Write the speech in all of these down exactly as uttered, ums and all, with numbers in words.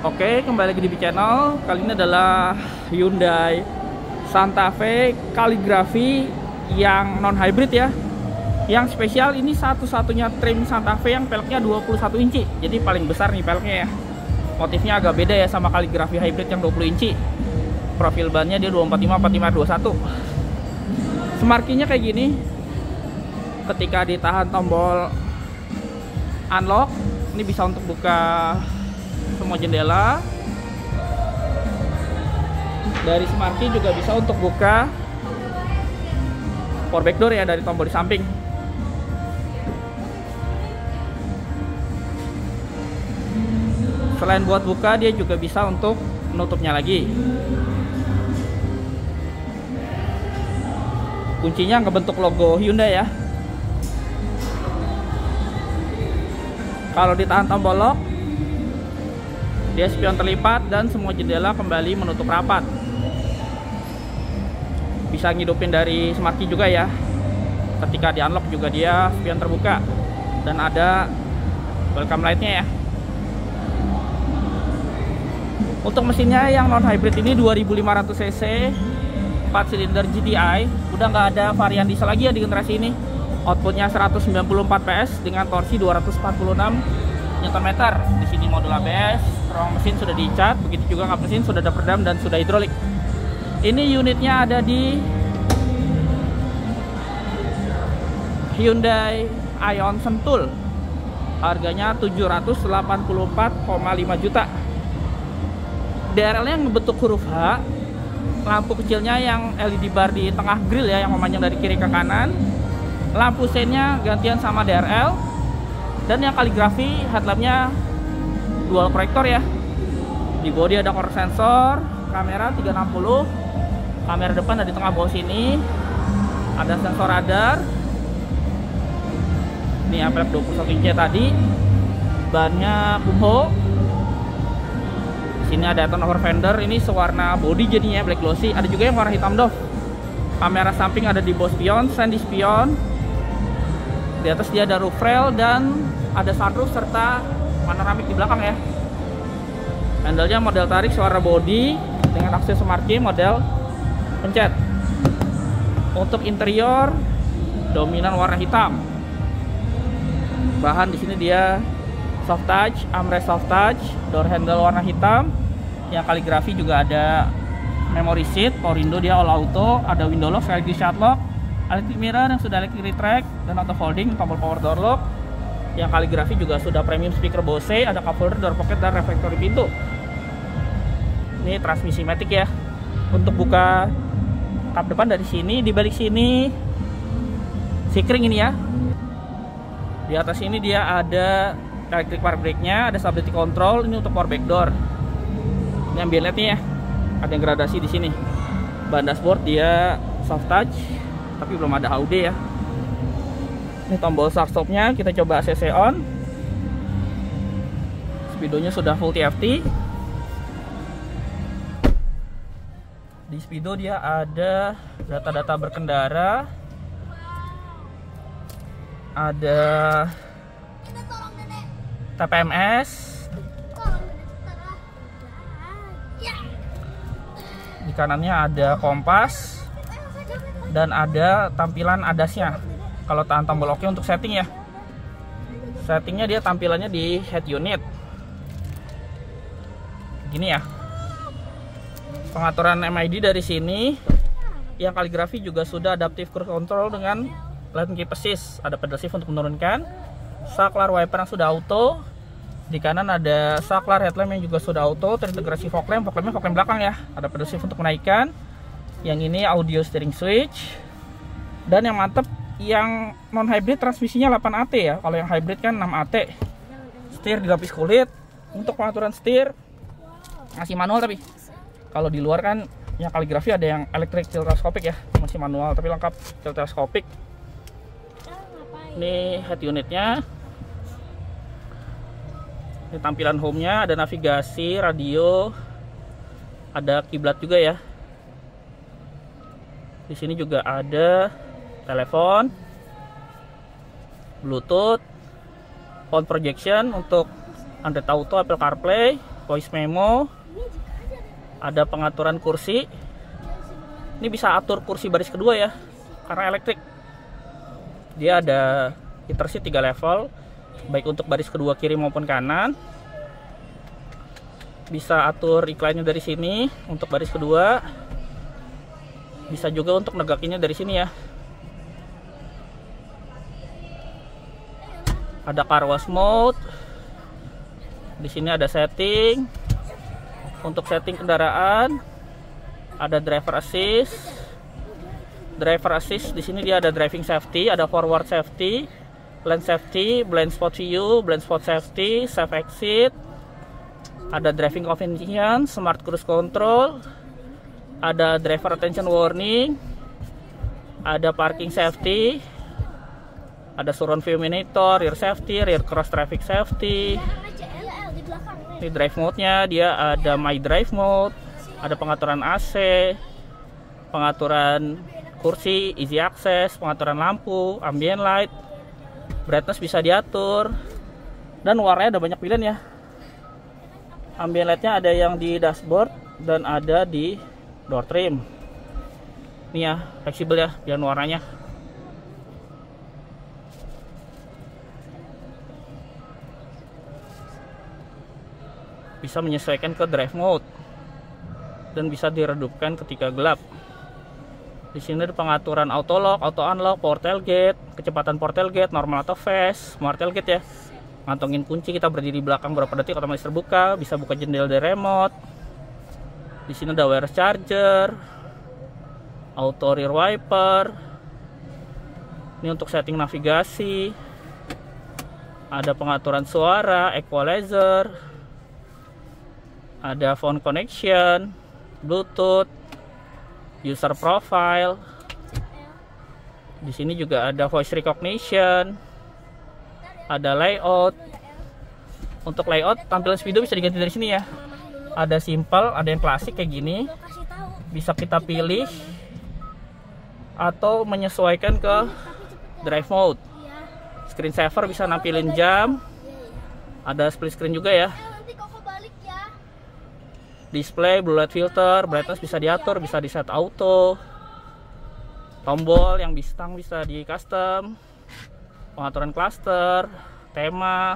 Oke, kembali lagi di B Channel. Kali ini adalah Hyundai Santa Fe Calligraphy yang non hybrid ya. Yang spesial ini satu-satunya trim Santa Fe yang peleknya dua puluh satu inci. Jadi paling besar nih peleknya ya. Motifnya agak beda ya sama Calligraphy hybrid yang dua puluh inci. Profil bannya dia dua empat lima empat lima dua satu. Semarkinya kayak gini. Ketika ditahan tombol unlock, ini bisa untuk buka semua jendela. Dari Semarki juga bisa untuk buka power back door ya dari tombol di samping. Selain buat buka, dia juga bisa untuk menutupnya lagi. Kuncinya ngebentuk logo Hyundai ya. Kalau ditahan tombol lock, dia spion terlipat dan semua jendela kembali menutup rapat. Bisa ngidupin dari Semarki juga ya. Ketika di unlock juga dia spion terbuka dan ada welcome lightnya ya. Untuk mesinnya yang non hybrid ini dua ribu lima ratus cc, empat silinder G T I. Udah nggak ada varian diesel lagi ya di generasi ini. Outputnya seratus sembilan puluh empat P S dengan torsi dua ratus empat puluh enam newton meter. Di sini modul A B S, ruang mesin sudah dicat, begitu juga kap mesin sudah ada peredam dan sudah hidrolik. Ini unitnya ada di Hyundai Ion Sentul. Harganya tujuh ratus delapan puluh empat koma lima juta. D R L-nya yang bentuk huruf H. Lampu kecilnya yang L E D bar di tengah grill ya, yang memanjang dari kiri ke kanan. Lampu seinnya gantian sama D R L. Dan yang Calligraphy headlampnya dual proyektor ya. Di bodi ada corner sensor, kamera tiga enam puluh, kamera depan ada di tengah bawah sini, ada sensor radar. Ini pelek dua puluh satu inci tadi. Bannya Kumho. Di sini ada turnover fender, ini sewarna body jadinya black glossy. Ada juga yang warna hitam doff. Kamera samping ada di bawah spion, sandy spion. Di atas dia ada roof rail dan ada sunroof serta panoramik di belakang ya. Handle-nya model tarik suara body dengan akses Semarki model pencet. Untuk interior dominan warna hitam. Bahan di sini dia soft touch, armrest soft touch, door handle warna hitam. Yang Calligraphy juga ada memory seat, power window dia all auto, ada window lock, sekaligus shut lock, electric mirror yang sudah electric retract dan auto folding, tombol power door lock. Yang Calligraphy juga sudah premium speaker Bose, ada cup holder, door pocket dan reflektor di pintu. Ini transmisi matic ya. Untuk buka kap depan dari sini, di balik sini sikring ini ya. Di atas ini dia ada electric park brake-nya, ada stability control, ini untuk power back door. Ini ambientnya ya. Ada yang gradasi di sini. Ban dashboard dia soft touch, tapi belum ada H U D ya. Ini tombol start stopnya, kita coba A C C on. Speedonya sudah full T F T. Di speedo dia ada data-data berkendara, ada T P M S, di kanannya ada kompas, dan ada tampilan adasnya. Kalau tahan tombol oke untuk setting ya. Settingnya dia tampilannya di head unit. Gini ya. Pengaturan M I D dari sini. Yang Calligraphy juga sudah adaptive cruise control dengan lane keep assist. Ada pedal shift untuk menurunkan. Saklar wiper yang sudah auto. Di kanan ada saklar headlamp yang juga sudah auto, terintegrasi fog lamp. Fog lampnya fog lamp belakang ya. Ada pedal shift untuk menaikkan. Yang ini audio steering switch. Dan yang mantep, yang non hybrid transmisinya delapan A T ya. Kalau yang hybrid kan enam A T. Setir dilapis kulit. Untuk pengaturan setir masih manual, tapi kalau di luar kan yang Calligraphy ada yang electric tilt telescopic ya. Masih manual tapi lengkap tilt telescopic. Ini head unitnya. Ini tampilan home-nya, ada navigasi, radio, ada kiblat juga ya. Di sini juga ada telepon, Bluetooth, phone projection untuk Android Auto, Apple CarPlay, voice memo, ada pengaturan kursi. Ini bisa atur kursi baris kedua ya, karena elektrik. Dia ada heater seat tiga level, baik untuk baris kedua kiri maupun kanan. Bisa atur iklannya dari sini untuk baris kedua. Bisa juga untuk negakinnya dari sini ya. Ada car wash mode. Di sini ada setting. Untuk setting kendaraan, ada driver assist. Driver assist di sini dia ada driving safety, ada forward safety, lane safety, blind spot view, blind spot safety, safe exit. Ada driving convenience, smart cruise control, ada driver attention warning, ada parking safety, ada surround view monitor, rear safety, rear cross traffic safety. Ini drive mode-nya, dia ada my drive mode, ada pengaturan A C, pengaturan kursi, easy access, pengaturan lampu, ambient light, brightness bisa diatur, dan warnanya ada banyak pilihan ya. Ambient light-nya ada yang di dashboard dan ada di door trim. Ini ya, fleksibel ya pilihan warnanya. Bisa menyesuaikan ke drive mode dan bisa diredupkan ketika gelap. Di sini ada pengaturan auto lock, auto unlock, power tailgate, kecepatan power tailgate, normal atau fast, smart tailgate ya. Ngantongin kunci, kita berdiri di belakang berapa detik otomatis terbuka, bisa buka jendela dari remote. Di sini ada wireless charger, auto rear wiper. Ini untuk setting navigasi. Ada pengaturan suara, equalizer. Ada phone connection, Bluetooth, user profile. Di sini juga ada voice recognition, ada layout. Untuk layout, tampilan speedo bisa diganti dari sini ya. Ada simple, ada yang klasik kayak gini. Bisa kita pilih atau menyesuaikan ke drive mode. Screen saver bisa nampilin jam. Ada split screen juga ya. Display, blue light filter, brightness bisa diatur, bisa di set auto. Tombol yang bintang bisa di custom. Pengaturan cluster, tema,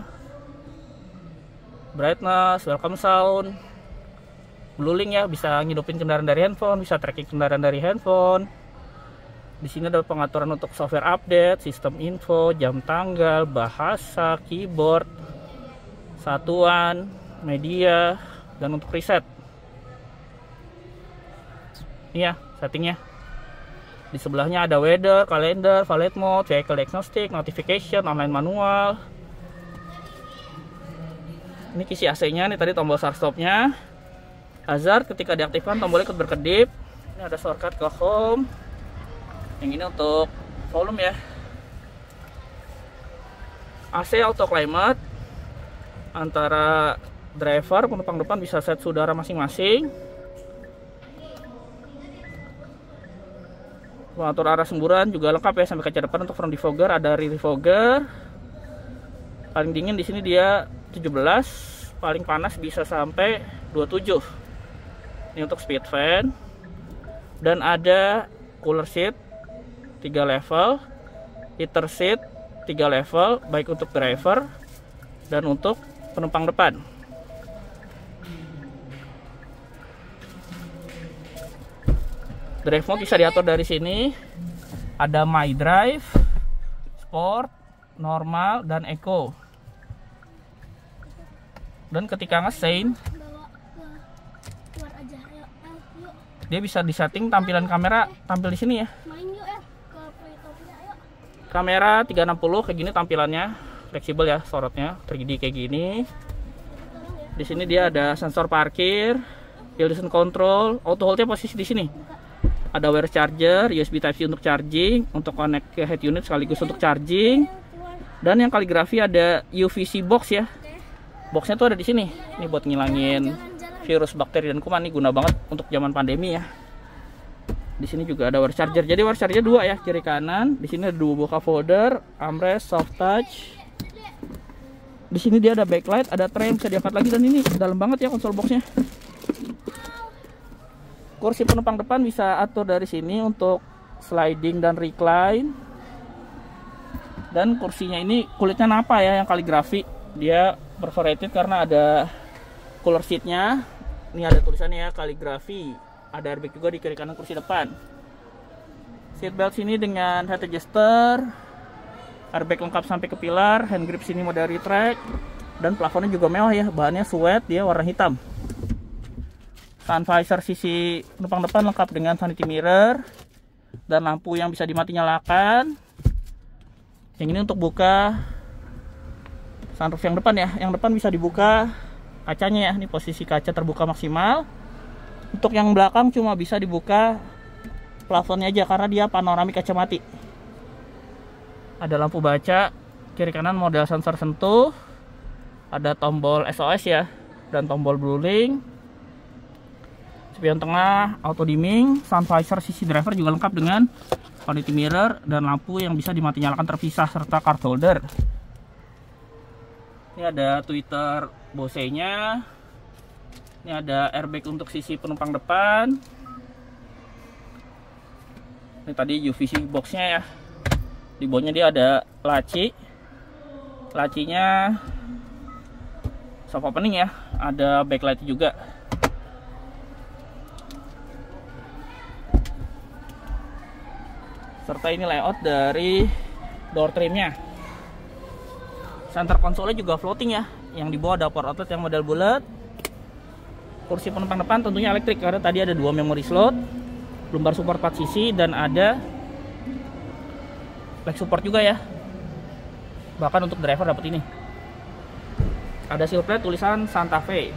brightness, welcome sound, blue link ya, bisa ngidupin kendaraan dari handphone, bisa tracking kendaraan dari handphone. Di sini ada pengaturan untuk software update, sistem info, jam tanggal, bahasa, keyboard, satuan, media, dan untuk preset. Ini ya settingnya. Di sebelahnya ada weather, kalender, valet mode, vehicle diagnostic, notification, online manual. Ini kisi A C-nya, nih tadi tombol start stop-nya. Hazard ketika diaktifkan tombolnya ikut berkedip. Ini ada shortcut ke home. Yang ini untuk volume ya. A C auto climate. Antara driver, penumpang depan bisa set suhu udara masing-masing. Pengatur arah semburan juga lengkap ya, sampai kaca depan. Untuk front defogger ada rear defogger. Paling dingin di sini dia tujuh belas, paling panas bisa sampai dua puluh tujuh. Ini untuk speed fan. Dan ada cooler seat tiga level, heater seat tiga level, baik untuk driver dan untuk penumpang depan. Drive mode bisa diatur dari sini. Ada my drive, sport, normal, dan eco. Dan ketika ngesein, dia bisa disetting tampilan kamera tampil di sini ya. Kamera tiga enam puluh kayak gini tampilannya, fleksibel ya, sorotnya tiga D kayak gini. Di sini dia ada sensor parkir, hill descent control, auto hold-nya posisi di sini. Ada wireless charger, U S B Type C untuk charging, untuk connect ke head unit sekaligus untuk charging. Dan yang kaligrafi ada U V C box ya. Boxnya tuh ada di sini. Ini buat ngilangin virus, bakteri, dan kuman. Nih guna banget untuk zaman pandemi ya. Di sini juga ada wireless charger. Jadi wireless charger dua ya, kiri kanan. Di sini ada dua buah cup holder, armrest, soft touch. Di sini dia ada backlight, ada tray bisa diangkat lagi, dan ini dalam banget ya konsol boxnya. Kursi penumpang depan bisa atur dari sini untuk sliding dan recline. Dan kursinya ini kulitnya napa ya, yang kaligrafi. Dia perforated karena ada cooler seatnya. Ini ada tulisannya ya, kaligrafi. Ada airbag juga di kiri kanan kursi depan. Seat belt sini dengan head adjuster. Airbag lengkap sampai ke pilar, hand grip sini model retract, dan plafonnya juga mewah ya, bahannya suede, dia warna hitam. Sun visor sisi penumpang depan lengkap dengan vanity mirror dan lampu yang bisa dimati nyalakan. Yang ini untuk buka sunroof yang depan ya, yang depan bisa dibuka kacanya ya, ini posisi kaca terbuka maksimal. Untuk yang belakang cuma bisa dibuka plafonnya aja karena dia panoramik kaca mati. Ada lampu baca, kiri kanan model sensor sentuh, ada tombol S O S ya, dan tombol blueling. Spion tengah, auto dimming, sun visor sisi driver juga lengkap dengan vanity mirror dan lampu yang bisa dimati nyalakan terpisah serta card holder. Ini ada tweeter Bose-nya. Ini ada airbag untuk sisi penumpang depan. Ini tadi U V C box-nya ya. Di bawahnya dia ada laci, lacinya soft opening ya, ada backlight juga. Serta ini layout dari door trimnya. Center konsolnya juga floating ya, yang di bawah ada power outlet yang model bulat. Kursi penumpang depan tentunya elektrik karena tadi ada dua memory slot, lumbar support empat sisi, dan ada leg support juga ya. Bahkan untuk driver dapat ini. Ada silver plate tulisan Santa Fe.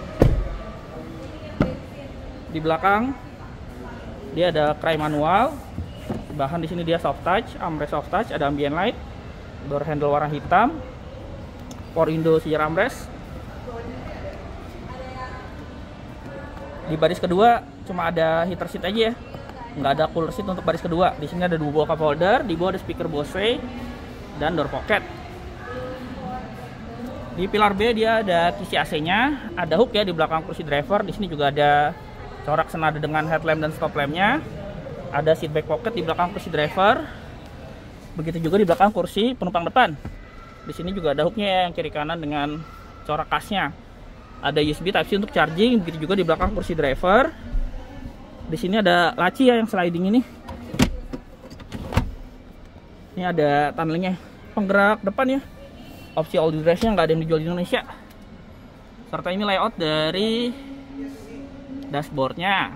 Di belakang dia ada cry manual. Bahkan di sini dia soft touch, armrest soft touch, ada ambient light, door handle warna hitam, power window setir armrest. Di baris kedua cuma ada heater seat aja ya. Nggak ada cooler seat untuk baris kedua. Di sini ada dua buah cup holder, di bawah ada speaker Bose dan door pocket. Di pilar B dia ada kisi A C-nya, ada hook ya di belakang kursi driver. Di sini juga ada corak senada dengan headlamp dan stop lamp-nya. Ada seat back pocket di belakang kursi driver. Begitu juga di belakang kursi penumpang depan. Di sini juga ada hooknya ya, yang kiri kanan dengan corak khasnya. Ada U S B Type C untuk charging. Begitu juga di belakang kursi driver. Di sini ada laci ya yang sliding ini. Ini ada tunnelnya, penggerak depan ya. Opsi all dress-nya nggak ada yang dijual di Indonesia. Serta ini layout dari dashboardnya.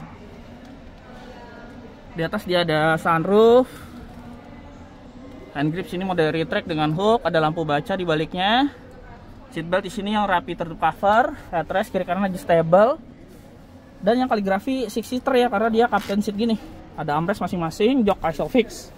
Di atas dia ada sunroof, hand grip sini model retract dengan hook, ada lampu baca di baliknya. Seatbelt di sini yang rapi tertutup cover, headrest kiri kanan adjustable. Dan yang kaligrafi six seater ya, karena dia captain seat gini. Ada armrest masing-masing, jok isofix.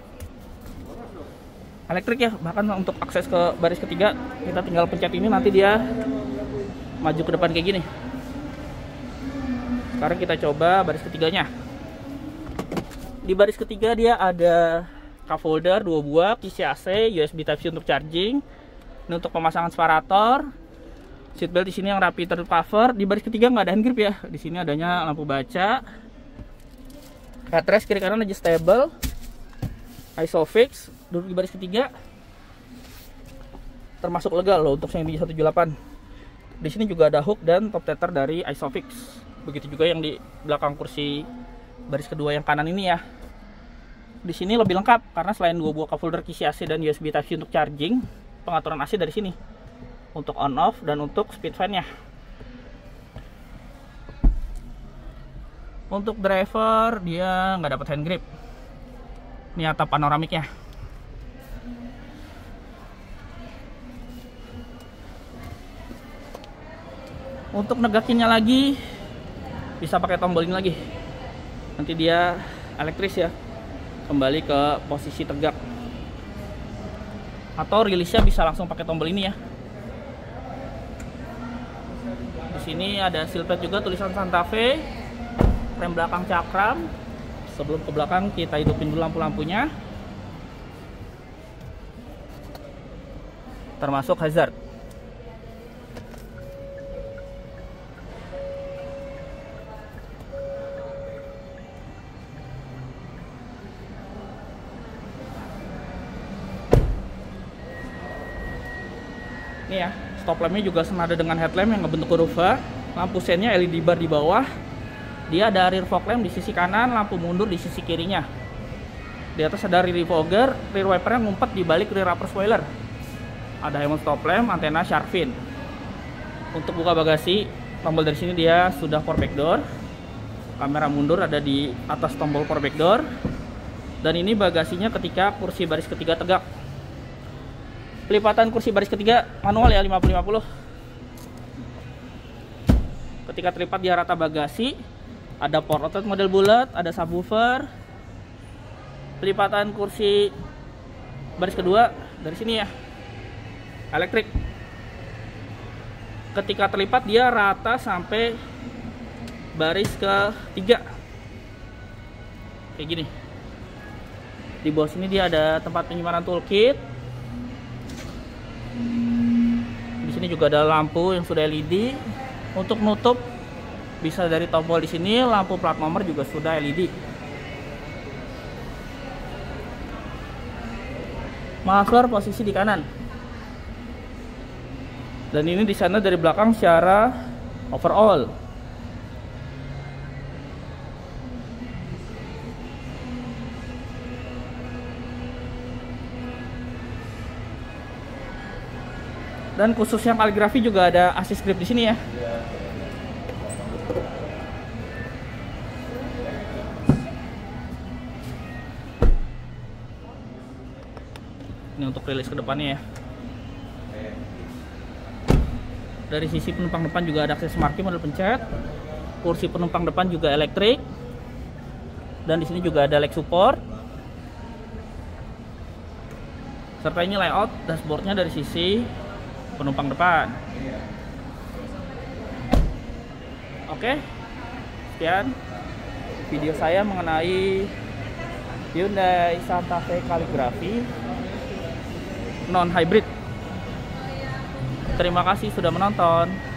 Elektrik ya, bahkan untuk akses ke baris ketiga kita tinggal pencet ini, nanti dia maju ke depan kayak gini. Sekarang kita coba baris ketiganya. Di baris ketiga dia ada cup holder dua buah, kisi A C, U S B Type C untuk charging. Ini untuk pemasangan separator. Seatbelt di sini yang rapi tertutup cover. Di baris ketiga nggak ada hand grip ya. Di sini adanya lampu baca. Headrest kiri kanan adjustable. Isofix. Duduk di baris ketiga. Termasuk lega loh untuk yang di seratus tujuh puluh delapan. Di sini juga ada hook dan top tether dari Isofix. Begitu juga yang di belakang kursi baris kedua yang kanan ini ya. Di sini lebih lengkap karena selain dua buah cup holder, kisi A C dan U S B Type C untuk charging, pengaturan A C dari sini. Untuk on off dan untuk speed fan-nya. Untuk driver dia nggak dapat hand grip. Ini atap panoramiknya. Untuk negakinnya lagi bisa pakai tombol ini lagi. Nanti dia elektris ya, kembali ke posisi tegak. Atau rilisnya bisa langsung pakai tombol ini ya. Di sini ada silhouette juga tulisan Santa Fe. Rem belakang cakram. Sebelum ke belakang kita hidupin dulu lampu-lampunya. Termasuk hazard. Ini ya, stop lampnya juga senada dengan headlamp yang ngebentuk huruf H. Lampu sennya L E D bar di bawah. Dia ada rear fog lamp di sisi kanan, lampu mundur di sisi kirinya. Di atas ada rear fogger, rear wipernya ngumpet di balik rear upper spoiler. Ada helmet stop lamp, antena shark fin. Untuk buka bagasi, tombol dari sini dia sudah power back door. Kamera mundur ada di atas tombol power back door. Dan ini bagasinya ketika kursi baris ketiga tegak. Pelipatan kursi baris ketiga manual ya, lima puluh lima puluh. Ketika terlipat dia rata bagasi, ada power outlet model bulat, ada subwoofer. Pelipatan kursi baris kedua dari sini ya, elektrik. Ketika terlipat dia rata sampai baris ketiga, kayak gini. Di bawah sini dia ada tempat penyimpanan toolkit. Di sini juga ada lampu yang sudah L E D. Untuk nutup bisa dari tombol di sini, lampu plat nomor juga sudah L E D. Muffler posisi di kanan. Dan ini di sana dari belakang secara overall. Dan khusus yang kaligrafi juga ada assist grip di sini ya. Ini untuk rilis ke depannya ya. Dari sisi penumpang depan juga ada akses marquee model pencet. Kursi penumpang depan juga elektrik. Dan di sini juga ada leg support. Serta ini layout dashboardnya dari sisi penumpang depan. Oke, sekian video saya mengenai Hyundai Santa Fe Calligraphy non hybrid. Terima kasih sudah menonton.